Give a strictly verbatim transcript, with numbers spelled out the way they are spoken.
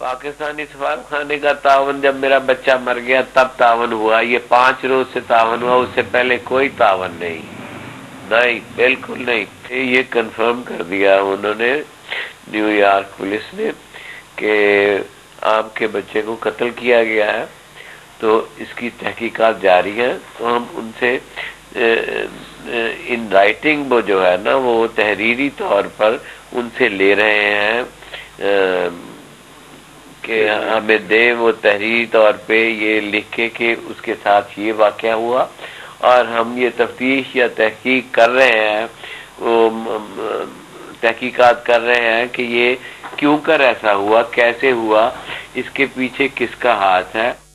पाकिस्तानी सफारत खाने का तावन जब मेरा बच्चा मर गया तब तावन हुआ, ये पांच रोज से तावन हुआ, उससे पहले कोई तावन नहीं, नहीं बिल्कुल नहीं। ये कंफर्म कर दिया उन्होंने न्यूयॉर्क पुलिस ने कि आपके बच्चे को कत्ल किया गया है, तो इसकी तहकीकात जारी है। तो हम उनसे इन राइटिंग वो जो है ना वो तहरीरी तौर पर उनसे ले रहे हैं कि हमें दे वो तहरीरी तौर पे ये लिख के कि उसके साथ ये वाक़या हुआ, और हम ये तफ्तीश या तहकीक कर रहे हैं, वो तहकीकात कर रहे हैं कि ये क्यों कर ऐसा हुआ, कैसे हुआ, इसके पीछे किसका हाथ है।